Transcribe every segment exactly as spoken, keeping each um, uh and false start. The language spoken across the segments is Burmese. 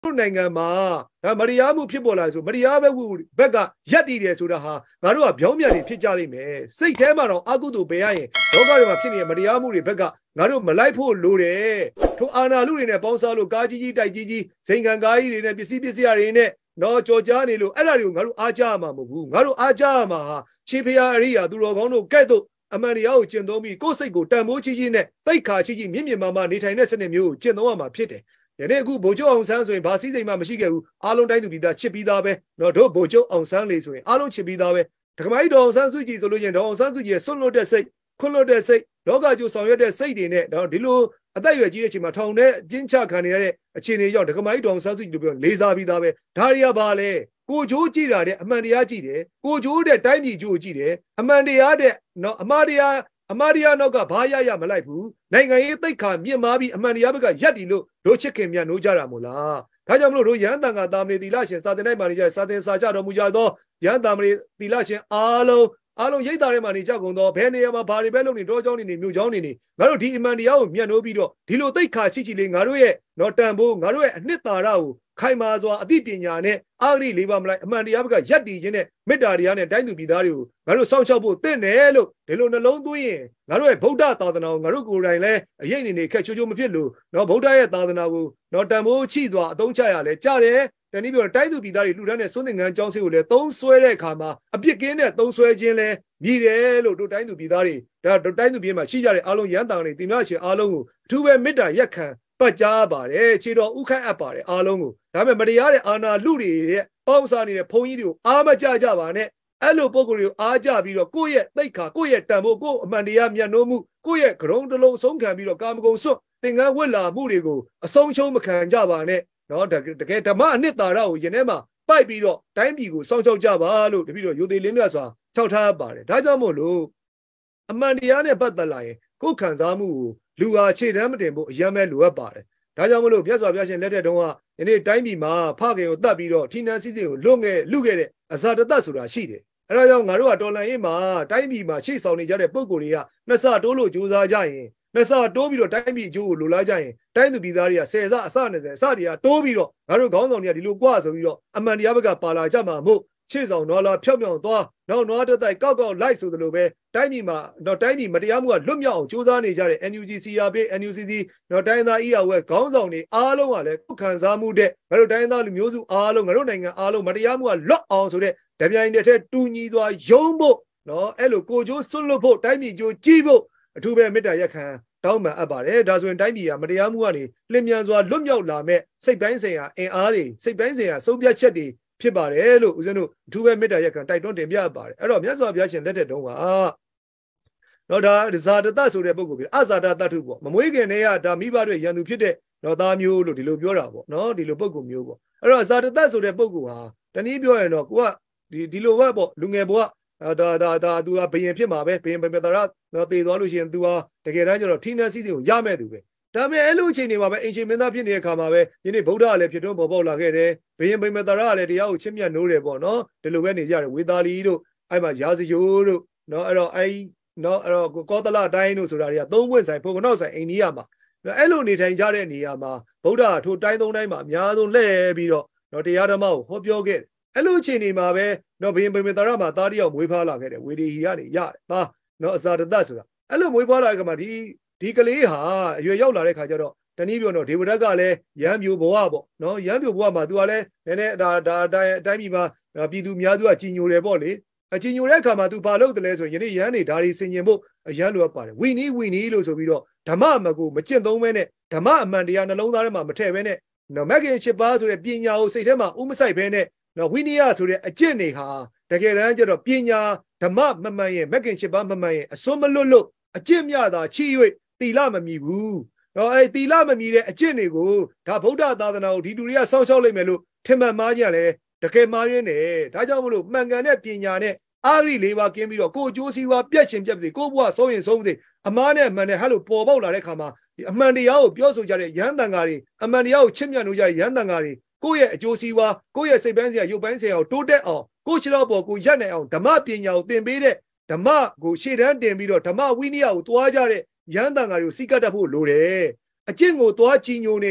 နိုင်ငံမှာဒါမတရားမှုဖြစ်ပေါ်လာဆိုမတရားဘက်ဘက်ကရက်တည်တယ်ဆိုတာဟာငါတို့ကပြောင်းပြန်နေဖြစ်ကြလိမ့်မယ်စိတ်ထဲမှာတော့အကုသိုလ်ပဲရရင်လောကတွေမှာဖြစ်နေတဲ့မတရားမှုတွေဘက်ကငါတို့မလိုက်ဖို့လိုတယ်ထိုအာဏာလူတွေနဲ့ပေါင်းစားလို့ကားကြီးကြီးတိုက်ကြီးကြီးစိန်ခံကားကြီးတွေနဲ့ပစ္စည်းပစ္စည်းတွေနဲ့တော့ကြော်ကြားနေလို့အဲ့ဒါတွေကိုငါတို့အားကြရမှာမဟုတ်ဘူးငါတို့အားကြရမှာဟာခြေဖျားအရိယာသူတော်ကောင်းတို့ကဲ့သို့အမှန်တရားကိုကျင့်သုံးပြီးကိုယ်စိတ်ကိုတန်ဖိုးကြီးကြီးနဲ့တိတ်ခါကြီးကြီးမြင့်မြင့်မားမားနေထိုင်တဲ့စနစ်မျိုးကိုကျင့်သုံးရမှာဖြစ်တယ်ယနေ့အခုဗိုလ်ချုပ်အောင်ဆန်းဆိုရင်ဘာစည်းစိမ်မှမရှိခဲ့ဘူးအားလုံးတိုင်းသူပြည်သားချစ်ပြီးသားပဲတော့တို့ဗိုလ်ချုပ်အောင်ဆန်းလေးဆိုရင်အားလုံးချစ်ပြီးသားပဲဒကမကြီးဒေါအောင်ဆန်းစုကြည်ဆိုလို့ရင်ဒေါအောင်ဆန်းစုကြည်ရဲ့ဆွန့်လွတ်တဲ့စိတ်ခွန့်လွတ်တဲ့စိတ်လောကကျိုးဆောင်ရွက်တဲ့စိတ်တွေနဲ့တော့ဒီလိုအသက်အရွယ်ကြီးတဲ့အချိန်မှာထောင်ထဲအကျဉ်းချခံနေရတဲ့အခြေအနေကြောင့်ဒကမကြီးဒေါအောင်ဆန်းစုကြည်တို့ပြောလေးစားပြီးသားပဲဒါတွေကဘာလဲကိုချိုးကြည့်တာတဲ့အမှန်တရားကြည့်တယ်ကိုချိုးတဲ့တိုင်းပြည်ကျိုးကြည့်တယ်အမှန်တရားတဲ့နော်အမှားတရားအမားတရားနောက်ကဘာရရမလိုက်ဘူးနိုင်ငံရေးသိက္ခာမြင့်မားပြီးအမှန်တရားဘက်ကရက်တီလို့တို့ချစ်ခင်မြတ်နိုးကြတာမို့လားဒါကြောင့်မလို့တို့ရဟန်းတန်ခါတာမဏေသီလရှင်စာသင်တိုင်းမှာနေကြစာသင်စာကြတော်မူကြသောရဟန်းတန်မဏေသီလရှင်အားလုံးအားလုံးရိတ်သားထဲမှာနေကြကုန်သောဘယ်နေရာမှာဘာတွေပဲလုပ်နေတော့เจ้าနေနေမြို့เจ้าနေနေငါတို့ဒီအမှန်တရားကိုမြတ်နိုးပြီးတော့ဒီလိုသိက္ခာရှိရှိလေးငါတို့ရဲ့တော့တန်ဖိုးငါတို့ရဲ့အနှစ်သာရကိုခိုင်မာစွာအသိပညာနဲ့အာဂရိလေးပါမလိုက်အမှန်တရားဘက်ကရက်တည်ခြင်းနဲ့မေတ္တာတရားနဲ့တိုင်းသူပြည်သားတွေကိုငါတို့စောင့်ရှောက်ဖို့တင့်တယ်လို့ဒီလိုနှလုံးသွင်းရင်ငါတို့ရဲ့ဗုဒ္ဓသာသနာကိုငါတို့ကိုယ်တိုင်လည်းအရေးနေနေခက်ချိုးချိုးမဖြစ်လို့နော်ဗုဒ္ဓရဲ့သာသနာကိုနော်တန်ဖိုးချိစွာအသုံးချရလဲကြားတယ်တနည်းပြောတိုင်းသူပြည်သားတွေလှူဒန်းတဲ့စွန့်သင်္ကန်းကျောင်းဆေးကိုလည်းသုံးဆွဲတဲ့အခါမှာအပြစ်ကင်းတဲ့သုံးဆွဲခြင်းလဲမြည်တယ်လို့တို့တိုင်းသူပြည်သားတွေဒါတိုင်းသူပြည်မှာရှိကြတဲ့အားလုံးရန်တန်တွေတင်ပြရှင်အားလုံးကိုအထူးပဲမေတ္တာရက်ခံပတ်ကြားပါတယ်ခြေတော်ဥခန့်အပ်ပါတယ်အားလုံးကိုဒါပေမဲ့မတရားတဲ့အာဏာလူတွေရဲ့ပေါင်းစားနေတဲ့ဘုံကြီးတွေကိုအားမကြကြပါနဲ့အဲ့လိုပုံကိုယ်တွေကိုအားကြပြီးတော့ကိုယ့်ရဲ့သိက္ခာကိုယ့်ရဲ့တန်ဖိုးကိုယ့်အမှန်တရားမြတ်နိုးမှုကိုယ့်ရဲ့ဂရုံးတလုံးဆုံးခံပြီးတော့ကာမဂုဏ်စွန့်သင်္ကန်းဝတ်လာမှုတွေကိုအဆုံးရှုံးမခံကြပါနဲ့နော်တကယ်ဓမ္မအနှစ်သာရကိုယနေ့မှပိုက်ပြီးတော့တိုင်းပြည်ကိုစောင့်ရှောက်ကြပါလို့တပည့်တော်ရိုသေလင်းမြတ်စွာခြောက်ထားပါတယ်ဒါကြောင့်မို့လို့အမှန်တရားနဲ့ပတ်သက်လာရင်ကိုယ်ခံစားမှုကိုလူဟာခြေတမ်းမတင်ဖို့အယံမဲ့လိုအပ်ပါတယ်ဒါကြောင့်မလို့မြတ်စွာဘုရားရှင်လက်ထက်တုန်းကယနေ့တိုင်းပြည်မှာဖခင်ကိုတတ်ပြီးတော့ထိနှံစည်းစိမ်ကိုလွတ်ငယ်လူခဲ့တဲ့အဇာတတဆိုတာရှိတယ်အဲဒါကြောင့်ငါတို့ကတော်လန်ရေးမှာတိုင်းပြည်မှာရှေ့ဆောင်နေကြတဲ့ပုံကိုယ်တွေကနှစ်ဆတိုးလို့ကြိုးစားကြရင်နှစ်ဆတိုးပြီးတော့တိုင်းပြည်အကျိုးကိုလိုလားကြရင်တိုင်းသူပြည်သားတွေကဆယ်ဆအစနဲ့ဆယ်အစတွေကတိုးပြီးတော့ငါတို့ခေါင်းဆောင်တွေကဒီလိုကြွဆိုပြီးတော့အမှန်တရားဘက်ကပါလာကြမှာမဟုတ်ရှေ့ဆောင်တော်လာဖြောက်မြောက်သွားနောက်နွားတက်တိုက်ကောက်ကောက်လိုက်ဆိုသလိုပဲတိုင်းပြည်မှာတော့တိုင်းပြည်မတရားမှုကလွတ်မြောက်အောင်စူးစမ်းနေကြတဲ့ N U G C R P N U C C တော့တိုင်းသား E R W ခေါင်းဆောင်တွေအားလုံးကလည်းခုခံစားမှုတဲ့ငါတို့တိုင်းသားလူမျိုးစုအားလုံးငါတို့နိုင်ငံအားလုံးမတရားမှုကလွတ်အောင်ဆိုတဲ့တပြိုင်တည်းထဲတူညီစွာယုံဖို့နော်အဲ့လိုကိုကျိုးစွန့်လွတ်ဖို့တိုင်းပြည်ကျိုးကြည့်ဖို့အထူးပဲမေတ္တာရက်ခံတောင်းပန်အပ်ပါတယ်ဒါဆိုရင်တိုင်းပြည်ကမတရားမှုကနေလျင်မြန်စွာလွတ်မြောက်လာမဲ့စိတ်ပိုင်းဆိုင်ရာအင်အားတွေစိတ်ပိုင်းဆိုင်ရာဆုံးဖြတ်ချက်တွေဖြစ်ပါတယ်လို့ဦးဇင်းတို့အထူးပဲမေတ္တာရက်ခံတိုက်တွန်းတင်ပြပါတယ်အဲ့တော့မြတ်စွာဘုရားရှင်လက်ထက်တုန်းကတော့ဒါဇာတတဆိုတဲ့ပုဂ္ဂိုလ်ပြအဇာတတ္ထုပေါ့မမွေးခင်တည်းကဒါမိဘတွေရန်သူဖြစ်တဲ့တော့သားမျိုးလို့ဒီလိုပြောတာပေါ့နော်ဒီလိုပုဂ္ဂိုလ်မျိုးပေါ့အဲ့တော့ဇာတတဆိုတဲ့ပုဂ္ဂိုလ်ဟာတနည်းပြောရင်တော့ကိုကဒီဒီလိုပဲပေါ့လူငယ်ဘဝဒါဒါဒါသူကဘယင်ဖြစ်မှာပဲဘယင်ပင်ပတရတော့တည်သွားလို့ရှိရင်သူဟာတကယ်တမ်းကျတော့ထိနှံစည်းစိမ်ကိုရမဲ့သူပဲဒါပေမဲ့အဲ့လိုအချိန်တွေမှာပဲအင်ရှင်မင်းသားဖြစ်နေတဲ့အခါမှာပဲယနေ့ဗုဒ္ဓကလည်းဖြစ်တွန်းပေါ်ပေါက်လာခဲ့တယ်ဘယင်ပင်ပတရကလည်းတရားကိုချစ်မြတ်နိုးတယ်ပေါ့နော်ဒီလိုပဲနေကြတယ်ဝေသာလီတို့အဲ့မှာရာဇယိုးတို့နော်အဲ့တော့အဲ့နော်အဲ့တော့ကောသလတိုင်းတို့ဆိုတာတွေကသုံးပွင့်ဆိုင်ဖုန်ကနောက်ဆိုင်အိန္ဒိယမှာအဲ့လိုနေထိုင်ကြတဲ့နေရာမှာဗုဒ္ဓကထိုတိုင်းသုံးတိုင်းမှာအများဆုံးလှည့်ပြီးတော့နော်တရားဓမ္မကိုဟောပြောခဲ့တယ်အဲ့လိုအချိန်တွေမှာပဲနော်ဘယင်ပင်ပတရမှာသားတယောက်မွေးဖွားလာခဲ့တယ်ဝေဒီဟီကနေရတယ်သားနော်အဇာတတဆိုတာအဲ့လိုမွေးဖွားလာတဲ့အခါမှာဒီဒီကလေးဟာအရွယ်ရောက်လာတဲ့ခါကျတော့တနည်းပြောတော့ဒေဝဒတ်ကလည်းရမ်းပြိုဘဝပေါ့နော်ရမ်းပြိုဘဝမှာသူကလည်းနည်းနည်းဒါဒါအတိုင်းအတိုင်းပြည်မှာပြည်သူများစုကကြီးညိုတယ်ပေါ့လေအကြီးညိုတဲ့အခါမှာသူဘာလုပ်တယ်လဲဆိုရင်ယနေ့ရမ်းနေဒါတွေဆင်ញင်ဖို့အရန်လိုအပ်ပါတယ်ဝီနီးဝီနီးလို့ဆိုပြီးတော့ဓမ္မအမကိုမကျင့်သုံးဘဲနဲ့ဓမ္မအမှန်တရားနှလုံးသားထဲမှာမထည့်ဘဲနဲ့နော်မဂ္ဂင်၈ပါးဆိုတဲ့ပညာကိုစိတ်ထဲမှာဥမဆိုင်ဘဲနဲ့နော်ဝိနည်းဆိုတဲ့အကျင့်တွေဟာတကယ်တမ်းကျတော့ပညာဓမ္မမမှန်ရင်မဂ္ဂင်၈ပါးမမှန်ရင်အစွန်းမလွတ်လို့အကျင့်မြတာချီ၍တီလမမီဘူးနော်အဲတီလမမီတဲ့အကျင့်တွေကိုဒါဗုဒ္ဓသာသနာကိုဒီလူတွေကစောင့်ရှောက်လိုက်မယ်လို့ထင်မှန်မှားကြလဲတကယ်မှားရင်းတယ်ဒါကြောင့်မလို့မှန်ကန်တဲ့ပညာနဲ့အာဂရိလေးပါးကင်းပြီးတော့ကိုယ်အကျိုးစီးပွားပြတ်ရှင်ပြတ်စေကိုယ့်ဘဝဆုံးရင်ဆုံးစေအမားနဲ့အမှန်နဲ့ဟဲ့လို့ပေါ်ပေါက်လာတဲ့ခါမှာဒီအမှန်တရားကိုပြောဆိုကြတဲ့ရဟန်းတန်ဃာတွေအမှန်တရားကိုချစ်မြတ်လို့ကြတဲ့ရဟန်းတန်ဃာတွေကိုယ့်ရဲ့အကျိုးစီးပွားကိုယ့်ရဲ့စိတ်ပိုင်းဆိုင်ရာရုပ်ပိုင်းဆိုင်ရာကိုတိုးတက်အောင်ကိုယ့်ခြေတော်ပေါ်ကိုရက်နိုင်အောင်ဓမ္မပညာကိုသင်ပေးတဲ့ဓမ္မကိုရှေ့တန်းတင်ပြီးတော့ဓမ္မဝိနည်းကိုတွားကြတဲ့ရဟန်းတန်ဃာတွေကိုစိတ်ကပ်တတ်ဖို့လိုတယ်အကျင့်ကိုတွားကြည်ညိုနေရင်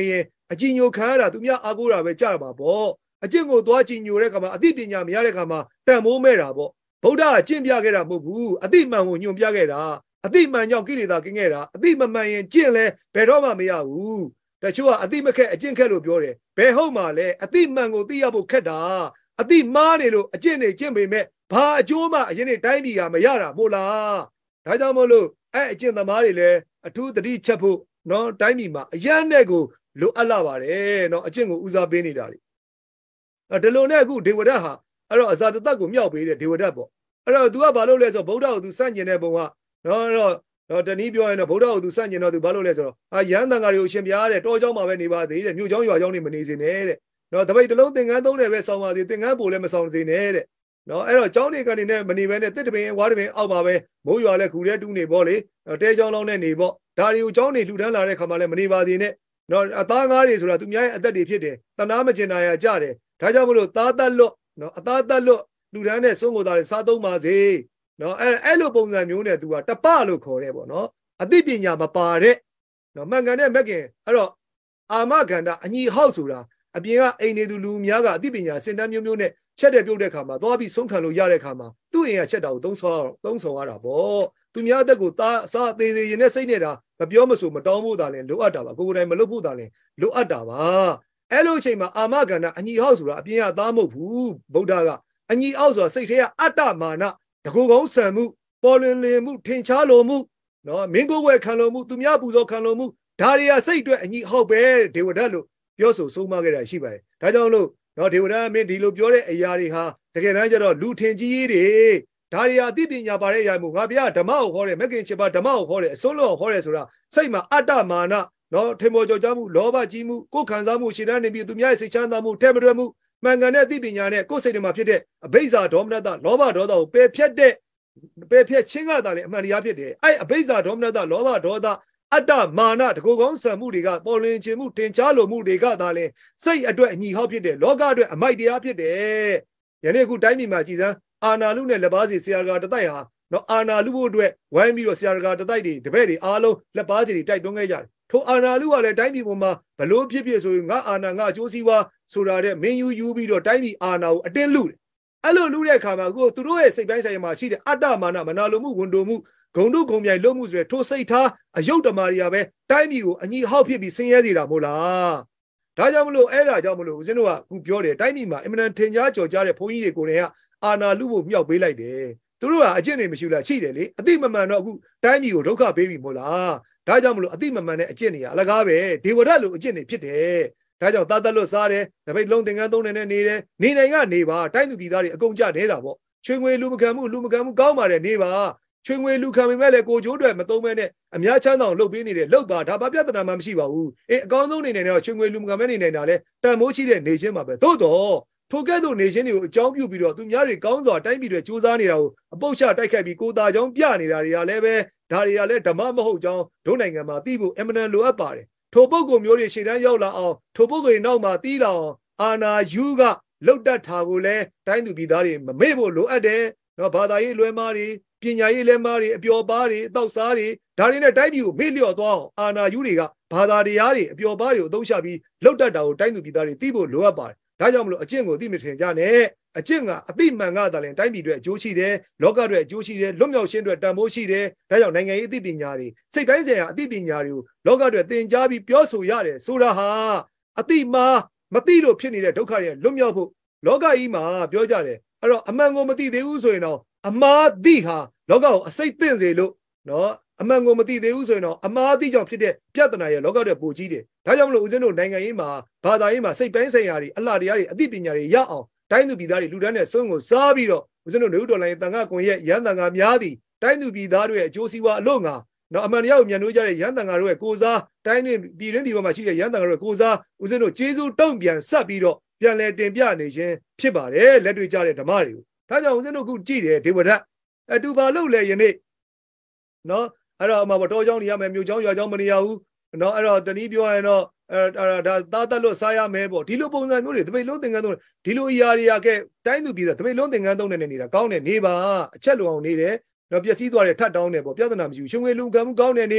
အကြည်ညိုခံရတာသူများအားကိုးတာပဲကြရမှာပေါ့အကျင့်ကိုသွားကြည်ညိုတဲ့ခါမှာအသိပညာမရတဲ့ခါမှာတန်မိုးမဲ့တာပေါ့ဗုဒ္ဓကကျင့်ပြခဲ့တာမဟုတ်ဘူးအသိမှန်ကိုညွှန်ပြခဲ့တာအသိမှန်ကြောင့်ကိလေသာကင်းခဲ့တာအသိမမှန်ရင်ကျင့်လဲဘယ်တော့မှမရဘူးတချို့ကအသိမခက်အကျင့်ခက်လို့ပြောတယ်ဘယ်ဟုတ်မှလဲအသိမှန်ကိုသိရဖို့ခက်တာအသိမှားနေလို့အကျင့်တွေကျင့်ပေမဲ့ဘာအကျိုးမှအရင်နေ့တိုင်းပြည်ကမရတာမို့လားဒါကြောင့်မို့လို့အဲ့အကျင့်သမားတွေလည်းအထူးသတိချက်ဖို့နော်တိုင်းပြည်မှာအရန်နဲ့ကိုလိုအပ်လာပါတယ်နော်အကျင့်ကိုဦးစားပေးနေတာလေဒီလိုနဲ့အခုဒေဝဒတ်ဟာအဲ့တော့အဇာတသက်ကိုမြောက်ပေးတယ်ဒေဝဒတ်ပေါ့အဲ့တော့ तू ကဘာလုပ်လဲဆိုတော့ဗုဒ္ဓကို तू စန့်ကျင်တဲ့ပုံကနော်အဲ့တော့တော့တနည်းပြောရင်တော့ဗုဒ္ဓကို तू စန့်ကျင်တော့ तू ဘာလုပ်လဲဆိုတော့အာရဟန်းတန်ဃာတွေကိုရှင်ပြားတဲ့တောเจ้าမှာပဲနေပါသေးတဲ့မြို့เจ้าရွာเจ้าနေမနေစေနဲ့တဲ့နော်တပိတ်တလုံးသင်္ကန်းသုံးတယ်ပဲစောင်းပါစေသင်္ကန်းပို့လည်းမစောင်းစေနဲ့တဲ့နော်အဲ့တော့เจ้าနေကနေနဲ့မနေဘဲနဲ့တစ်တပင်ဝါတပင်အောက်ပါပဲမိုးရွာလဲခူတဲ့တူးနေပေါ့လေတဲเจ้าလောင်းနဲ့နေပေါ့ဒါတွေကိုเจ้าနေလှူဒန်းလာတဲ့ခါမှလည်းမနေပါစေနဲ့နော်အသားငါးတွေဆိုတာသူများရဲ့အသက်တွေဖြစ်တယ်တနာမကျင်နာရကြတယ်ဒါကြောင့်မလို့သားသက်လွတ်နော်အသားသက်လွတ်လူဒန်းနဲ့ဆုံးကိုသားတွေစားသုံးပါစေနော်အဲ့အဲ့လိုပုံစံမျိုးနဲ့ तू ကတပလို့ခေါ်တယ်ပေါ့နော်အသိပညာမပါတဲ့နော်မှန်ကန်တဲ့မက်ကင်အဲ့တော့အာမခန္ဓာအညီဟောက်ဆိုတာအပြင်ကအိမ်နေသူလူများကအသိပညာစင်တန်းမျိုးမျိုးနဲ့ချက်တဲ့ပြုတ်တဲ့ခါမှာသွားပြီးဆုံးခံလို့ရတဲ့ခါမှာသူ့အိမ်ကချက်တာကိုသုံးဆောင်သုံးဆောင်ရတာပေါ့သူများအသက်ကိုသားအစားသေးသေးရင်နဲ့စိတ်နေတာမပြောမဆိုမတောင်းဖို့တာလဲလိုအပ်တာပါကိုယ်ကိုယ်တိုင်မလုပ်ဖို့တာလဲလိုအပ်တာပါအဲ့လိုအချိန်မှာအာမခန္ဓာအညီဟောက်ဆိုတာအပြင်ကသားမဟုတ်ဘူးဗုဒ္ဓကအညီအောက်ဆိုတာစိတ်ထဲကအတ္တမာနတကူကောင်းဆံမှုပေါ်လွင်လင်မှုထင်ရှားလိုမှုနော်မင်းကိုယ်ဝယ်ခံလိုမှုသူများပူဇော်ခံလိုမှုဒါတွေကစိတ်အတွက်အညီဟောက်ပဲဒေဝဒတ်လို့ပြောဆိုဆုံးမခဲ့တာရှိပါတယ်ဒါကြောင့်လို့နော်ဒေဝဒတ်မင်းဒီလိုပြောတဲ့အရာတွေဟာတကယ်တမ်းကျတော့လူထင်ကြီးကြီးတွေဒါတွေဟာအသိပညာပါတဲ့အရာမျိုးငါဘုရားဓမ္မကိုခေါ်တယ်မဂ်ကင်ချစ်ပါဓမ္မကိုခေါ်တယ်အစွန်းလို့ခေါ်တယ်ဆိုတာစိတ်မှာအတ္တမာနနော်ထေမောကြောက်ကြမှုလောဘကြီးမှုကိုယ်ခံစားမှုရှည်တန်းနေပြီးသူများရဲ့စိတ်ချမ်းသာမှုထဲမတွဲမှုမှန်ကန်တဲ့အသိပညာနဲ့ကိုယ်စိတ်ထဲမှာဖြစ်တဲ့အဘိဇာဒေါမနတလောဘဒေါသကိုပယ်ဖြတ်တဲ့ပယ်ဖြတ်ခြင်းကသာလေအမှန်တရားဖြစ်တယ်အဲ့အဘိဇာဒေါမနတလောဘဒေါသအတ္တမာနတကူကောင်းဆံမှုတွေကပေါ်လွင်ခြင်းမှုတင်ချလိုမှုတွေကသာလေစိတ်အတွက်အညီဟောက်ဖြစ်တယ်လောကအတွက်အမိုက်တရားဖြစ်တယ်ယနေ့အခုတိုင်းပြည်မှာကြည်စမ်းအာနာလူနဲ့လက်ပါစီဆရာကတတိုက်ဟာနော်အာနာလူဖို့အတွက်ဝိုင်းပြီးတော့ဆရာကတတိုက်တွေတပည့်တွေအားလုံးလက်ပါစီတွေတိုက်တွန်းခဲ့ကြတယ်ထိုအာနာလူကလည်းတိုင်းပြည်ပေါ်မှာဘလို့ဖြစ်ဖြစ်ဆိုရင်ငါအာနာငါအကျိုးစီးပွားဆိုတာတဲ့မင်းယူယူပြီးတော့တိုင်းပြည်အာနာကိုအတင်းလူတယ်အဲ့လိုလူတဲ့အခါမှာကိုသူတို့ရဲ့စိတ်ပိုင်းဆိုင်ရာမှာရှိတဲ့အတ္တမာနမနာလိုမှုဝန်တိုမှုဂုံတို့ဂုံမြိုင်လို့မှုဆိုတဲ့ထိုစိတ်ထားအယုတ်တမာတွေကပဲတိုင်းပြည်ကိုအညီဟောက်ဖြစ်ပြီးဆင်းရဲစေတာမို့လားဒါကြောင့်မလို့အဲ့ဒါကြောင့်မလို့ဦးဇင်းတို့ကခုပြောတယ်တိုင်းပြည်မှာအင်မတန်ထင်ရှားကြော်ကြားတဲ့ဘုန်းကြီးတွေကိုယ်တိုင်ကအာနာလူဖို့မြောက်ပေးလိုက်တယ်သူတို့ကအကျင့်တွေမရှိဘူးလားရှိတယ်လေအတိမမှန်တော့အခုတိုင်းပြည်ကိုဒုက္ခပေးပြီမို့လားဒါကြောင့်မလို့အတိမမှန်တဲ့အကျင့်တွေကအလကားပဲဒေဝဒတ်လိုအကျင့်တွေဖြစ်တယ်ဒါကြောင့်သာသက်လွတ်စားတယ်တပိတ်လုံးသင်္ကန်းသုံးနေနဲ့နေတယ်နေနိုင်ကနေပါတိုင်းသူပြည်သားတွေအကုန်ကြနေတာပေါ့ချွေငွေလူမခံမှုလူမခံမှုကောင်းပါတယ်နေပါချွေငွေလူခံပေမဲ့လည်းကိုကျိုးတွေမသုံးမဲနဲ့အများချမ်းသာအောင်လုပ်ပေးနေတယ်လုပ်ပါဒါဘာပြဿနာမှမရှိပါဘူးအေးအကောင်းဆုံးနေနေတော့ချွေငွေလူမခံမဲနေနိုင်တာလဲတန်မိုးရှိတဲ့နေချင်းပါပဲသို့တော့ထိုကဲ့သို့နေချင်းတွေကိုအကြောင်းပြုပြီးတော့သူများတွေကောင်းစွာတိုင်းပြည်တွေစူးစမ်းနေတာကိုအပုတ်ချတိုက်ခတ်ပြီးကိုသားကြောင့်ပြနေတာတွေကလည်းပဲဒါတွေကလည်းဓမ္မမဟုတ်ကြောင်းဒုနိုင်ငံမှာသိဖို့အမှန်တန်လိုအပ်ပါတယ်ထိုပုဂ္ဂိုလ်မျိုးတွေရှေ့တန်းရောက်လာအောင်ထိုပုဂ္ဂိုလ်တွေနောက်မှာတီးလာအောင်အာနာယူကလုတ်တက်တာကိုလည်းတိုင်းသူပြည်သားတွေမမေ့ဖို့လိုအပ်တယ်နော်ဘာသာရေးလွဲမားတွေပညာရေးလဲမားတွေအပျော်ပါးတွေအတော့စားတွေဒါတွေနဲ့တိုင်းပြည်ကိုမေ့လျော့သွားအောင်အာနာယူတွေကဘာသာတရားတွေအပျော်ပါးတွေကိုအသုံးချပြီးလုတ်တက်တာကိုတိုင်းသူပြည်သားတွေသိဖို့လိုအပ်ပါတယ်ဒါကြောင့်မလို့အကျင့်ကိုသိမထင်ကြနဲ့အကျင့်ကအတိမှန်ကသာလင်တိုင်းပြည်အတွက်အကျိုးရှိတယ်လောကအတွက်အကျိုးရှိတယ်လွတ်မြောက်ခြင်းအတွက်တန်ဖိုးရှိတယ်ဒါကြောင့်နိုင်ငံရေးအသိပညာတွေစိတ်တိုင်းဆိုင်ရာအသိပညာတွေကိုလောကအတွက်သင်ကြားပြီးပြောဆိုရတယ်ဆိုတာဟာအတိမာမသိလို့ဖြစ်နေတဲ့ဒုက္ခတွေလွတ်မြောက်ဖို့လောကကြီးမှာပြောကြတယ်အဲ့တော့အမှန်ကိုမသိသေးဘူးဆိုရင်တော့အမှားသိဟာလောကကိုအစိတ်သင့်စေလို့နော်အမှန်ကိုမသိသေးဘူးဆိုရင်တော့အမှားသိကြောင့်ဖြစ်တဲ့ပြဿနာရဲ့လောကအတွက်ပိုကြီးတယ်ဒါကြောင့်မလို့ဦးဇင်းတို့နိုင်ငံရေးမှာဘာသာရေးမှာစိတ်ပိုင်းဆိုင်ရာတွေအလှတရားတွေအသိပညာတွေရအောင်တိုင်းသူပြည်သားတွေလူတန်းတဲ့ဆုံးကိုစားပြီးတော့ဦးဇင်းတို့နေဦးတော်လိုင်းတန်ခါကွန်ရဲ့ရန်တန်ခါများသည်တိုင်းသူပြည်သားတို့ရဲ့အကျိုးစီးပွားအလို့ငါနော်အမှန်တရားကိုမြန်လို့ကြတဲ့ရန်တန်ခါတို့ရဲ့ကိုစားတိုင်းနဲ့ပြည်တွင်းပြည်ပမှာရှိတဲ့ရန်တန်ခါတို့ရဲ့ကိုစားဦးဇင်းတို့ကျေးဇူးတုံ့ပြန်ဆက်ပြီးတော့ပြန်လည်တင်ပြနေခြင်းဖြစ်ပါတယ်လက်တွေ့ကြတဲ့ဓမ္မတွေကိုဒါကြောင့်ဦးဇင်းတို့ခုကြည့်တယ်ဒေဝဒတ်အတူပါလို့လေယနေ့နော်အဲ့တော့အမှတော်เจ้าနေရမယ်မြို့เจ้าရွာเจ้าမနေရဘူးနော်အဲ့တော့တနည်းပြောရင်တော့အဲဒါသားတက်လို့စားရမယ်ပေါ့ဒီလိုပုံစံမျိုးတွေတပိတ်လုံးသင်္ကန်းသုံးဒီလိုအရာတွေကကဲတိုင်းသူပြည်သားတပိတ်လုံးသင်္ကန်းသုံးနေနေတာကောင်းတယ်နေပါအချက်လုံအောင်နေတယ်တော့ပျက်စီးသွားတယ်ထပ်တောင်းတယ်ပေါ့ပြဿနာမရှိဘူးရှင်ငွေလူကံမှုကောင်းတယ်နေပါ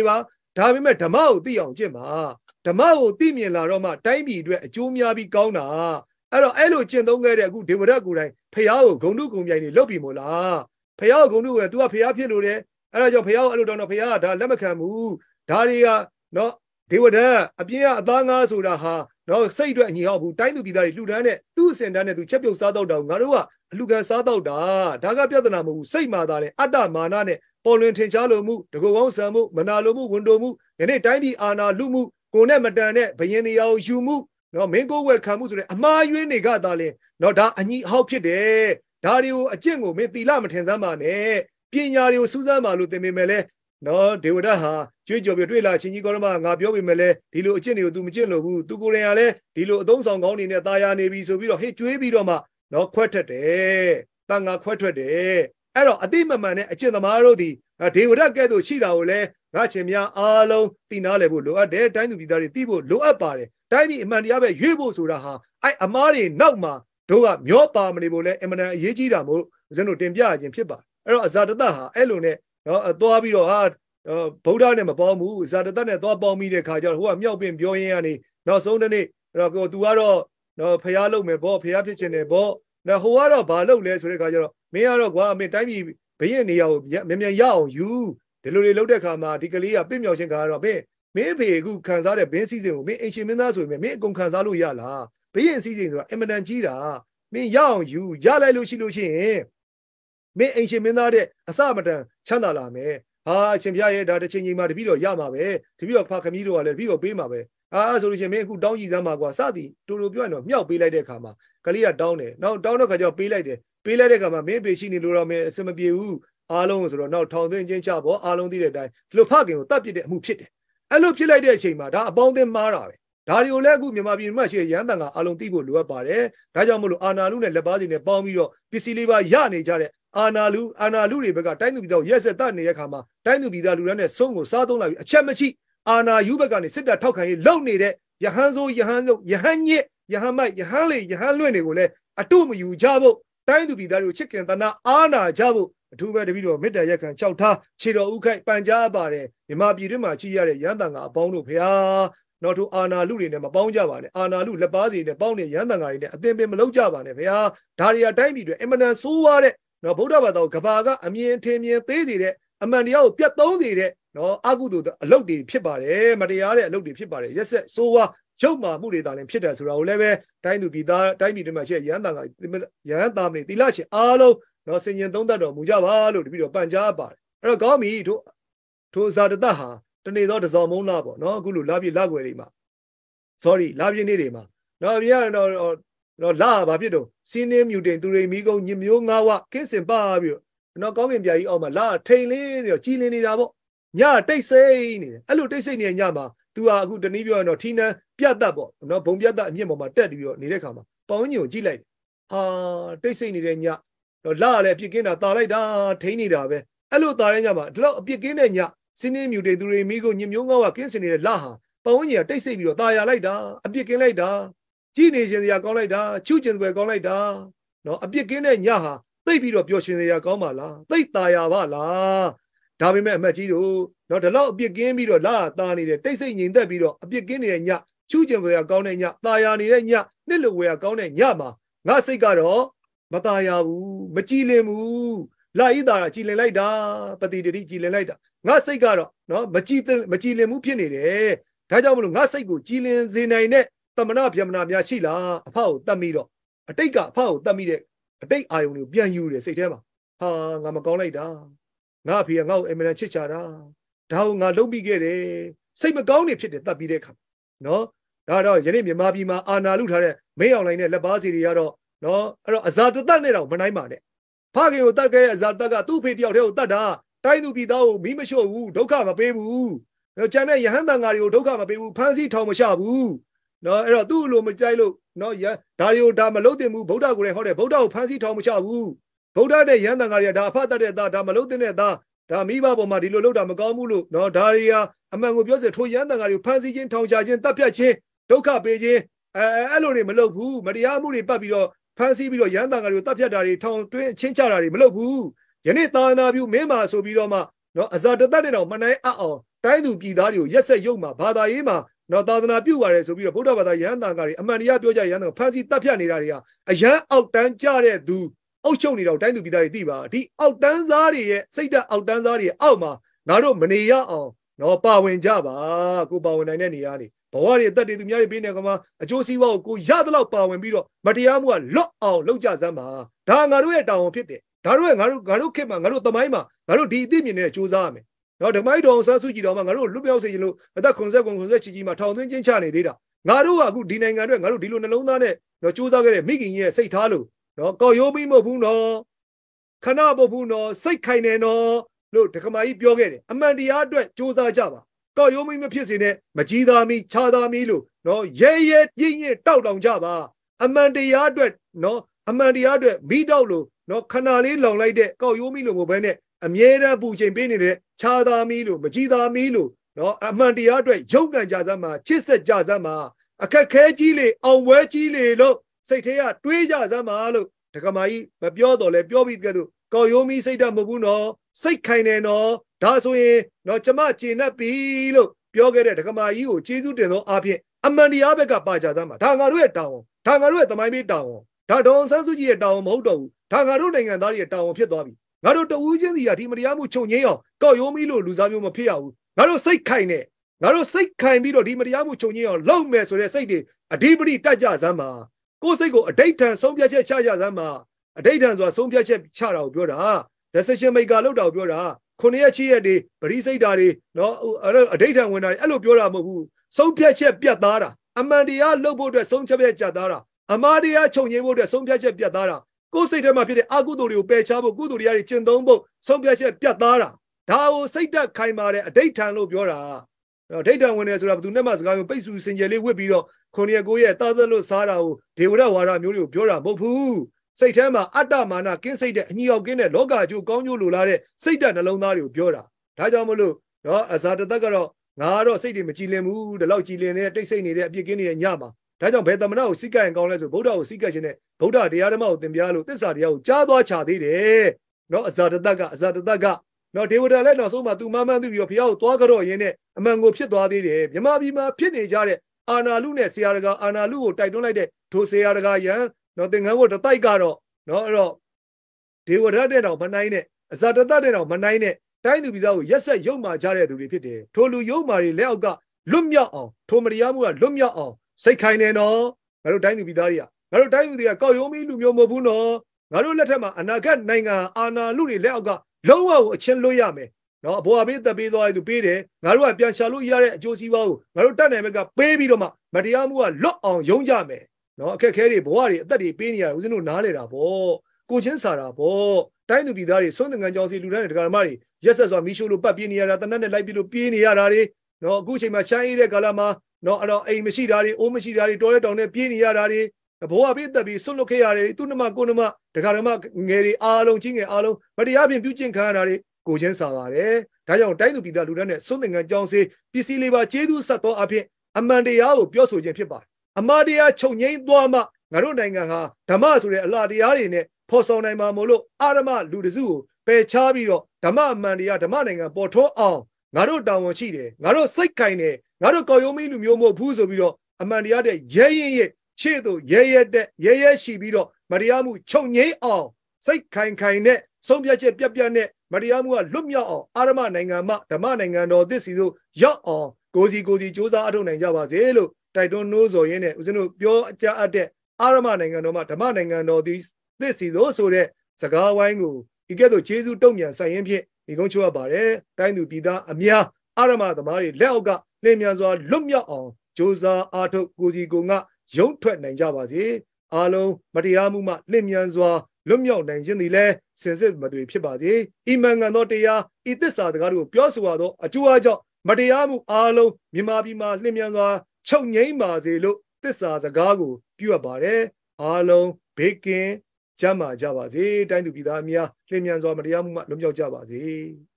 ဒါပေမဲ့ဓမ္မကိုသိအောင်ကျင့်ပါဓမ္မကိုသိမြင်လာတော့မှတိုင်းပြည်အတွက်အကျိုးများပြီးကောင်းတာအဲ့တော့အဲ့လိုကျင့်သုံးခဲ့တဲ့အခုဒေဝရတ်ကိုယ်တိုင်ဖះကိုဂုံတုဂုံပြိုင်နေလုပ်ပြီမို့လားဖះကိုဂုံတုက तू ကဖះဖြစ်လို့တယ်အဲ့ဒါကြောင့်ဖះကိုအဲ့လိုတောင်းတော့ဖះကဒါလက်မခံဘူးဒါတွေကနော်ဒေဝရတ်အပြင်းကအသားငါးဆိုတာဟာနော်စိတ်အတွက်အညီဟောက်ဘူးတိုင်းသူပြည်သားတွေလှူဒန်းတဲ့သူ့အစင်တန်းနဲ့သူချက်ပြုတ်စားတော့တာငါတို့ကအလူခံစားတော့တာဒါကပြဿနာမဟုတ်ဘူးစိတ်မာတာနဲ့အတ္တမာနနဲ့ပေါ်လွင်ထင်ရှားလို့မှုတကူကောင်းဆံမှုမနာလိုမှုဝန်တိုမှုယနေ့တိုင်းပြည်အာဏာလူမှုကိုနဲ့မတန်တဲ့ဘယင်းနေရာကိုယူမှုနော်မင်းကိုဝယ်ခံမှုဆိုတဲ့အမှားယွင်းတွေကသာလင်နော်ဒါအညီဟောက်ဖြစ်တယ်ဒါတွေကိုအကျင့်ကိုမင်းသီလမထင်စမ်းပါနဲ့ပညာတွေကိုစူးစမ်းပါလို့သင်ပေမဲ့လဲနော်ဒေဝဒတ်ဟာကြွေးကြော်ပြတွေ့လာချင်းကြီးကောရမငါပြောပေမဲ့လဲဒီလိုအကျင့်တွေကို तू မကျင့်လို့ဘူး तू ကိုယ်တိုင်ကလည်းဒီလိုအသုံးဆောင်ကောင်းနေနဲ့ตายာနေပြီဆိုပြီးတော့ဟေ့ကြွေးပြီးတော့မှနော်ခွက်ထွက်တယ်တန်ငါခွက်ထွက်တယ်အဲ့တော့အတိမမှန်တဲ့အကျင့်သမားတို့ဒီဒေဝဒတ်ကဲ့သို့ရှိတာကိုလဲငါချင်းများအားလုံးသိနာလဲဖို့လိုအပ်တယ်တိုင်းသူပြည်သားတွေသိဖို့လိုအပ်ပါတယ်တိုင်းပြည်အမှန်တရားပဲရွေးဖို့ဆိုတာဟာအဲ့အမားတွေနောက်မှာတို့ကမျောပါမနေဖို့လဲအမှန်တန်အရေးကြီးတာမို့ဦးဇင်းတို့တင်ပြခြင်းဖြစ်ပါတယ်အဲ့တော့အဇာတတဟာအဲ့လိုနဲ့နော်သွားပြီးတော့ဟာဗုဒ္ဓနဲ့မပေါင်းဘူးဇာတတနဲ့သွားပေါင်းပြီးတဲ့ခါကျတော့ဟိုကမြောက်ပင်ပြောရင်းကနေနောက်ဆုံးတစ်နေ့အဲ့တော့သူကတော့နော်ဖျားလုပ်မယ်ပေါ့ဖျားဖြစ်ခြင်းနဲ့ပေါ့နော်ဟိုကတော့ဘာလုပ်လဲဆိုတဲ့ခါကျတော့မင်းကတော့ကွာမင်းတိုင်းပြည်ဘရင်နေရာကိုမြန်မြန်ရအောင်ယူဒီလိုတွေလုပ်တဲ့ခါမှာဒီကလေးကပြစ်မြောက်ခြင်းခါကတော့မင်းမင်းဖေအခုခံစားတဲ့ဘင်းစည်းစိမ်ကိုမင်းအင်ရှင်မင်းသားဆိုရင်မင်းအကုန်ခံစားလို့ရလားဘရင်စည်းစိမ်ဆိုတာအင်မတန်ကြီးတာမင်းရအောင်ယူရလိုက်လို့ရှိလို့ရှိရင်မင်းအင်ရှင်မင်းသားတဲ့အစမတန်ချမ်းသာလာမယ်ဟာအရှင်ပြရဲ့ဒါတစ်ချိန်ချိန်မှာတပည့်တော်ရမှာပဲတပည့်တော်ဖခမီးတို့ကလည်းတပည့်တော်ပေးမှာပဲအာဆိုလို့ရှိရင်မင်းအခုတောင်းကြည့်စမ်းပါကွာစသည်တူတူပြောရင်တော့မြောက်ပေးလိုက်တဲ့ခါမှာကလေးကတောင်းတယ်နောက်တောင်းတဲ့ခါကျတော့ပေးလိုက်တယ်ပေးလိုက်တဲ့ခါမှာမင်းပေရှိနေလို့တော့မင်းအစမပြေဘူးအားလုံးဆိုတော့နောက်ထောင်သွင်းချင်းချပေါ့အားလုံးသိတဲ့အတိုင်းဒီလိုဖခင်ကိုတတ်ပြစ်တဲ့အမှုဖြစ်တယ်အဲ့လိုဖြစ်လိုက်တဲ့အချိန်မှာဒါအပေါင်းအသင်းမှားတာပဲဒါတွေကိုလည်းအခုမြန်မာပြည်မှာရှိရန်တန်ကအားလုံးသိဖို့လိုအပ်ပါတယ်ဒါကြောင့်မလို့အာနာလူနဲ့လက်ပါစီနဲ့ပေါင်းပြီးတော့ပစ္စည်းလေးပါရနေကြတဲ့အာနာလူအာနာလူတွေဘက်ကတိုင်းသူပြည်သားရက်ဆက်တတ်နေတဲ့ခါမှာတိုင်းသူပြည်သားလူတွေနဲ့ဆုံးကိုစားသုံးလာပြီးအချက်မရှိအာနာယူဘက်ကနေစစ်တပ်ထောက်ခံရေးလုပ်နေတဲ့ယဟန်ဆိုယဟန်ဆိုယဟန်ညစ်ယဟန်မိုက်ယဟန်လေယဟန်လွင့်တွေကိုလည်းအတုမယူကြဖို့တိုင်းသူပြည်သားတွေကိုချစ်ခင်သနာအာနာကြဖို့အထူးပဲတပည့်တော်မေတ္တာရက်ခံကြောက်ထားခြေတော်ဥခိုက်ပန်ကြားပါတယ်မြမပြည်တွင်းမှာကြီးရတဲ့ရန်တန်ကအပေါင်းတို့ဖေဟာနော်တို့အာနာလူတွေနဲ့မပေါင်းကြပါနဲ့အာနာလူလက်ပါစီနဲ့ပေါင်းနေရန်တန်ကားတွေနဲ့အသင်ပင်မလုပ်ကြပါနဲ့ဖေဟာဒါတွေအတိုင်းပြည်တွေအင်မတန်ဆိုးွားတဲ့နော်ဗုဒ္ဓဘာသာကိုကဘာကအမြင်ထင်မြင်သေးစေတဲ့အမှန်တရားကိုပြတ်သုံးစေတဲ့နော်အကုသိုလ်အလုပ်တွေဖြစ်ပါတယ်မတရားတဲ့အလုပ်တွေဖြစ်ပါတယ်ရက်ဆက်ဆိုးွားရုပ်မာမှုတွေတာလည်းဖြစ်တယ်ဆိုတာကိုလည်းပဲတိုင်းသူပြည်သားတိုင်းပြည်တွေမှာရှိရရန်တန်ကရန်သားမနေသီလရှင်အားလုံးနော်စင်ရင်သုံးတတ်တော်မူကြပါလို့တပည့်တော်ပန်ကြားပါတယ်အဲ့တော့ကောင်းပြီတို့ထိုဇာတတဟာတနေ့တော့တစောင်းမုံလာပေါ့နော်အခုလိုလာပြလာွယ်တွေမှာ sorry လာပြနေ့တွေမှာနော်ပြရတော့နော်လာဘာဖြစ်တော့စီးနင်းမြူတင်သူရိမီကုန်းညမျိုးငါးဝကင်းစင်ပါပြီးတော့နော်ကောင်းကင်ပြာကြီးအောက်မှာလာထိန်လင်းနေတော့ကြီးလင်းနေတာပေါ့ညတိတ်ဆိတ်နေတယ်အဲ့လိုတိတ်ဆိတ်နေတဲ့ညမှာ तू ဟာအခုတနည်းပြောရင်တော့ထီးနန်းပြတ်တ်ပေါ့နော်ဘုံပြတ်တ်အမြင့်ပေါ်မှာတက်ပြီးတော့နေတဲ့ခါမှာပေါင်းညင်ကိုကြည့်လိုက်ဟာတိတ်ဆိတ်နေတဲ့ညတော့လာလည်းအပြစ်ကင်းတာတာလိုက်တာထိန်းနေတာပဲအဲ့လိုတာတဲ့ညမှာဒီလောက်အပြစ်ကင်းတဲ့ညစင်းနေမြူတွေသူတွေမိကိုညမျိုးငေါ့ကကင်းစင်နေတဲ့လာဟာပေါင်းညင်ကတိတ်ဆိတ်ပြီးတော့တာရလိုက်တာအပြစ်ကင်းလိုက်တာကြည်နေခြင်းစရာကောင်းလိုက်တာချူကျင်ပွဲကောင်းလိုက်တာနော်အပြစ်ကင်းတဲ့ညဟာသိပြီးတော့ပျော်ရွှင်စရာကောင်းပါလားသိတာရပါလားဒါပေမဲ့အမတ်ကြီးတို့နော်ဒီလောက်အပြစ်ကင်းပြီးတော့လာတာနေတဲ့တိတ်ဆိတ်ငြိမ်သက်ပြီးတော့အပြစ်ကင်းနေတဲ့ညချူကျင်ပွဲကောင်းတဲ့ညတာရနေတဲ့ညနှစ်လိုဝယ်ကောင်းတဲ့ညမှာငါစိတ်ကတော့မตายဘူးမကြည်လင်ဘူးလာဤတာကြည်လင်လိုက်တာပတိတတိကြည်လင်လိုက်တာငါစိတ်ကတော့နော်မကြည်မကြည်လင်မှုဖြစ်နေတယ်ဒါကြောင့်မလို့ငါစိတ်ကိုကြည်လင်စေနိုင်တဲ့တမနာဗျမနာများရှိလားအဖကိုတတ်ပြီးတော့အတိတ်ကအဖကိုတတ်ပြီးတဲ့အတိတ်အာယုန်ကိုပြန်ယူတယ်စိတ်ထဲမှာဟာငါမကောင်းလိုက်တာငါအဖေကငါ့ကိုအင်မတန်ချစ်ချတာဒါကိုငါလုပ်ပြီးခဲ့တယ်စိတ်မကောင်းနေဖြစ်တယ်တတ်ပြီးတဲ့အခါနော်ဒါတော့ယနေ့မြန်မာပြည်မှာအာဏာလုထားတဲ့မင်းအောင်လိုင်းနဲ့လက်ပါစီတွေကတော့နော်အဲ့တော့အဇာတတနဲ့တော့မနိုင်ပါနဲ့ဖခင်ကိုတတ်ခဲ့တဲ့အဇာတကသူ့ဖေတယောက်တည်းကိုတတ်တာတိုင်းသူပြည်သားကိုမီးမရှို့ဘူးဒုက္ခမပေးဘူးကျန်တဲ့ယဟန်တန်ဃာတွေကိုဒုက္ခမပေးဘူးဖမ်းဆီးထောင်မချဘူးနော်အဲ့တော့သူ့လိုမကြိုက်လို့နော်ဒါတွေကိုဒါမလုပ်တင်ဘူးဗုဒ္ဓကိုလည်းဟောတယ်ဗုဒ္ဓကိုဖမ်းဆီးထောင်မချဘူးဗုဒ္ဓနဲ့ယဟန်တန်ဃာတွေကဒါအဖတ်တတ်တဲ့သားဒါမလုပ်တင်တဲ့သားဒါမိဘပေါ်မှာဒီလိုလုပ်တာမကောင်းဘူးလို့နော်ဒါတွေဟာအမှန်ကိုပြောစေထိုယဟန်တန်ဃာတွေကိုဖမ်းဆီးခြင်းထောင်ချခြင်းတပ်ဖြတ်ခြင်းဒုက္ခပေးခြင်းအဲအဲ့လိုတွေမလုပ်ဘူးမတရားမှုတွေပတ်ပြီးတော့ဖမ်းဆီးပြီးတော့ရန်တန်ဃာတွေကိုတပ်ဖြတ်တာတွေထောင်တွင်းချင်းချတာတွေမလုပ်ဘူးယနေ့သာသနာပြုမင်းမာဆိုပြီးတော့မှနော်အဇာတတနဲ့တော့မနိုင်အအောင်တိုင်းသူပြည်သားတွေကိုရက်ဆက်ရုပ်မှာဘာသာရေးမှာနော်သာသနာပြုပါတယ်ဆိုပြီးတော့ဗုဒ္ဓဘာသာယဟန်တန်ကတွေအမှန်တရားပြောကြရဟန်တန်ဖန်စီတပ်ဖြတ်နေတာတွေကအရန်အောက်တန်းကြတဲ့သူအုပ်ချုပ်နေတော့တိုင်းသူပြည်သားတွေသိပါဒီအောက်တန်းစားတွေရဲ့စိတ်ဓာတ်အောက်တန်းစားတွေရဲ့အောက်မှာငါတို့မနေရအောင်နော်ပါဝင်ကြပါကိုပါဝင်နိုင်တဲ့နေရာနေဘဝတွေအသက်တွေသူများတွေပေးနေကမှအကျိုးစီးပွားကိုကိုရသလောက်ပါဝင်ပြီးတော့မတရားမှုကလွတ်အောင်လုပ်ကြစမ်းပါဒါငါတို့ရဲ့တာဝန်ဖြစ်တယ်ဒါတို့ရဲ့ငါတို့ငါတို့ခေတ်မှာငါတို့သမိုင်းမှာငါတို့ဒီအသိမြင်နေတဲ့စူးစမ်းရမယ်နော်ဓမ္မိုက်တော်ဆန်းစုကြည်တော်မှာငါတို့လွတ်မြောက်စေလို့အသက်ခွန်ဆက်ခွန်ဆက်ချီချီမှာထောင်သွင်းချင်းချနေသေးတာငါတို့ကအခုဒီနိုင်ငံအတွက်ငါတို့ဒီလိုနှလုံးသားနဲ့နော်စူးစမ်းခဲ့တဲ့မိခင်ရဲ့စိတ်ထားလို့နော်ကောက်ရိုးပြီးမဟုတ်ဘူးနော်ခဏမဟုတ်ဘူးနော်စိတ်ခိုင်နေနော်လို့ဒကမာကြီးပြောခဲ့တယ်အမှန်တရားအတွက်စူးစမ်းကြပါကောက်ရိုးမင်းမဖြစ်စေနဲ့မကြီးသားမီခြားသားမီလို့နော်ရဲရဲပြင်းရင်တောက်တောင်ကြပါအမှန်တရားအတွက်နော်အမှန်တရားအတွက်မိတောက်လို့နော်ခဏလေးလောင်လိုက်တဲ့ကောက်ရိုးမီလို့မဟုတ်ဘဲနဲ့အမြဲတမ်းပူချိန်ပေးနေတဲ့ခြားသားမီလို့မကြီးသားမီလို့နော်အမှန်တရားအတွက်ရုပ်ကံကြစမ်းမှာချစ်ဆက်ကြစမ်းမှာအခက်ခဲကြီးလေအောင်ပွဲကြီးလေလို့စိတ်ထဲကတွေးကြစမ်းမှာလို့ဒကမာကြီးမပြောတော့လဲပြောပြီးကဲတော့ကောက်ရိုးမီစိတ်ဓာတ်မဟုတ်ဘူးနော်စိတ်ခိုင်နေနော်ဒါဆိုရင်တော့ကျမကျေနပ်ပြီလို့ပြောခဲ့တဲ့ဒကမာကြီးကိုကျေးဇူးတင်သောအားဖြင့်အမှန်တရားဘက်ကပါကြသမ်းပါဒါငါတို့ရဲ့တာဝန်ဒါငါတို့ရဲ့သမိုင်းပေးတာဝန်ဒါဒေါ်ဆန်းစုကြည်ရဲ့တာဝန်မဟုတ်တော့ဘူးဒါငါတို့နိုင်ငံသားတွေရဲ့တာဝန်ဖြစ်သွားပြီငါတို့တဦးချင်းစီကဒီမတရားမှုချုပ်ငြိမ်းအောင်ကောက်ရိုးမီလို့လူစားမျိုးမဖြစ်ရဘူးငါတို့စိတ်ခိုင်နေငါတို့စိတ်ခိုင်ပြီးတော့ဒီမတရားမှုချုပ်ငြိမ်းအောင်လုပ်မယ်ဆိုတဲ့စိတ်တွေအဓိပတိတက်ကြစမ်းပါကိုယ်စိတ်ကိုအဋိဋ္ဌံဆုံးဖြတ်ချက်ချကြစမ်းပါအဋိဋ္ဌံဆိုတာဆုံးဖြတ်ချက်ချတာကိုပြောတာ decision maker လောက်တာကိုပြောတာခုနှစ်ရက်ချီရက်တွေပရိစိတ်ဓာတ်တွေနော်အဋိဋ္ဌံဝင်တာတွေအဲ့လိုပြောတာမဟုတ်ဘူးဆုံးဖြတ်ချက်ပြတ်သားတာအမှန်တရားလုပ်ဖို့အတွက်ဆုံးဖြတ်ချက်ပြတ်သားတာအမှားတရားချုပ်ငြိမ်းဖို့အတွက်ဆုံးဖြတ်ချက်ပြတ်သားတာကိုယ်စိတ်ထဲမှာဖြစ်တဲ့အကုသိုလ်တွေကိုပယ်ချဖို့ကုသိုလ်တရားတွေကျင့်သုံးဖို့ဆုံးဖြတ်ချက်ပြတ်သားတာဒါကိုစိတ်တက်ခိုင်မာတဲ့အဋိဋ္ဌံလို့ပြောတာအဋိဋ္ဌံဝင်တယ်ဆိုတာဘယ်သူနဲ့မှစကားမျိုးပိတ်ဆူစင်ကြယ်လေးဝစ်ပြီးတော့ခုနှစ်ရက်ကိုရက်သားသလို့စားတာကိုဒေဝရဝါဒမျိုးတွေကိုပြောတာမဟုတ်ဘူးစိတ်ထဲမှာအတ္တမာနကင်းစိတ်တဲ့အညီအောင်ကင်းတဲ့လောကအကျိုးကောင်းကျိုးလိုလားတဲ့စိတ်ဓာတ်နှလုံးသားတွေကိုပြောတာဒါကြောင့်မလို့နော်အဇာတသက်ကတော့ငါကတော့စိတ်တွေမကြည်လင်ဘူးဒီလောက်ကြည်လင်နေတဲ့တိတ်ဆိတ်နေတဲ့အပြစ်ကင်းနေတဲ့ညမှာဒါကြောင့်ဘယ်သမဏကိုစိတ်ကရင်ကောင်းလဲဆိုဗုဒ္ဓကိုစိတ်ကခြင်းနဲ့ဗုဒ္ဓတရားဓမ္မကိုသင်ပြလို့သစ္စာတရားကိုကြားသွားချသေးတယ်နော်အဇာတသက်ကအဇာတသက်ကနော်ဒေဝတာလည်းနောက်ဆုံးမှသူမမှန်းသိပြီးတော့ဘုရားကိုသွားကြတော့ရင်းနဲ့အမှန်ကိုဖြစ်သွားသေးတယ်မြမပြည်မှာဖြစ်နေကြတဲ့အာနာလူနဲ့ဆရာတကာအာနာလူကိုတိုက်တွန်းလိုက်တဲ့ဒိုဆရာတကာယံနော်သင်္ကန်းကိုတတိုက်ကတော့နော်အဲ့တော့ဒေဝရတဲ့တော့မနိုင်နဲ့အဇာတသက်တဲ့တော့မနိုင်နဲ့တိုင်းသူပြည်သားကိုရက်ဆက်ရုပ်မာကြတဲ့သူတွေဖြစ်တယ်ထိုလူရုပ်မာတွေလက်အောက်ကလွတ်မြောက်အောင်ထိုမတရားမှုကလွတ်မြောက်အောင်စိတ်ခိုင်နေနော်ငါတို့တိုင်းသူပြည်သားတွေကငါတို့တိုင်းသူတွေကကောက်ရုံးမီလူမျိုးမဟုတ်ဘူးနော်ငါတို့လက်ထက်မှာအနာဂတ်နိုင်ငံအာဏာလူတွေလက်အောက်ကလုံးဝကိုအချင်းလွတ်ရမယ်နော်အဘောအပေးသက်ပေးသွားတဲ့သူပေးတယ်ငါတို့ကပြန်ရှာလို့ရတဲ့အကျိုးစီးပွားကိုငါတို့တတ်နိုင်ဘက်ကပေးပြီးတော့မှမတရားမှုကလွတ်အောင်ယုံကြမယ်နော်အခက်ခဲတွေဘဝတွေအသက်တွေပေးနေရဦးဇင်းတို့နားလေတာပေါ့ကိုချင်းစာတာပေါ့တိုင်းသူပြည်သားတွေစွန့်တငန်းကြောင်စီလူတိုင်းဒကာမတွေရက်ဆက်စွာမီးရှို့လို့ပတ်ပြေးနေရတာတနက်နဲ့လိုက်ပြီးလို့ပြေးနေရတာတွေနော်အခုချိန်မှာရှမ်းအေးတဲ့ကာလမှာနော်အဲ့တော့အိမ်မရှိတာတွေအိုးမရှိတာတွေတောရဲတောင်နဲ့ပြေးနေရတာတွေဘဝပေးသက်ပြီးဆွတ်လွတ်ခဲ့ရတယ်သူ့နှမကိုနှမဒကာမငယ်တွေအားလုံးချင်းငယ်အားလုံးမတရားပြင်ပြုကျင့်ခံရတာတွေကိုချင်းစာပါတယ်ဒါကြောင့်တိုင်းသူပြည်သားလူတိုင်းနဲ့စွန့်တငန်းကြောင်စီပစ္စည်းလေးပါကျေးဇူးဆက်သောအဖြစ်အမှန်တရားကိုပြောဆိုခြင်းဖြစ်ပါတယ်အမှားတရားချုပ်ငြိမ်းသွားမှငါတို့နိုင်ငံဟာဓမ္မဆိုတဲ့အလားတရားတွေနဲ့ဖော်ဆောင်နိုင်မှာမို့လို့အာရမလူတစုကိုပယ်ချပြီးတော့ဓမ္မအမှန်တရားဓမ္မနိုင်ငံပေါ်ထွန်းအောင်ငါတို့တာဝန်ရှိတယ်ငါတို့စိတ်ခိုင်တယ်ငါတို့ကောက်ရုံးမီလူမျိုးမဟုတ်ဘူးဆိုပြီးတော့အမှန်တရားတဲ့ရဲရင်ရဲ့ရှေ့သို့ရဲရဲတဲ့ရဲရဲရှိပြီးတော့မတရားမှုချုပ်ငြိမ်းအောင်စိတ်ခိုင်ခိုင်နဲ့ဆုံးဖြတ်ချက်ပြတ်ပြတ်နဲ့မတရားမှုကလွတ်မြောက်အောင်အာရမနိုင်ငံမှဓမ္မနိုင်ငံတော်သစ်စီသို့ရောက်အောင်ကိုစီကိုစီစ조사အထောက်နိုင်ကြပါစေလို့တိုက်တွန်းနှိုးဆော်ရင်းနဲ့ဦးဇင်းတို့ပြောအကြအပ်တဲ့အာရမနိုင်ငံတော်မှဓမ္မနိုင်ငံတော်သည်သစ်စီသို့ဆိုတဲ့စကားဝိုင်းကိုဒီကဲ့သို့ကျေးဇူးတုံ့ပြန်ဆိုင်ရင်ဖြင့်ဒီကုန်းချိုးရပါတယ်တိုင်းသူပြည်သားအများအာရမသမားတွေလက်အောက်ကလင်းမြန်စွာလွတ်မြောက်အောင်စ조사အားထုတ်ကိုစီကိုငါရုံထွက်နိုင်ကြပါစေအားလုံးမတရားမှုမှလင်းမြန်စွာလွတ်မြောက်နိုင်ခြင်းသည်လည်းစင်စစ်မသွေဖြစ်ပါစေဤမှန်ကန်သောတရားဤသစ္စာစကားတို့ပြောဆိုရသောအကျိုးအကြောင်းမတရားမှုအားလုံးမြန်မာပြည်မှာလင်းမြန်စွာချုပ်ငြိမ်းပါစေလို့သစ္စာစကားကိုပြုအပ်ပါတယ်အားလုံးဘေးကင်းကျမ်းမာကြပါစေတိုင်းသူပြည်သားအများလင်းမြန်စွာမတရားမှုမှလွတ်မြောက်ကြပါစေ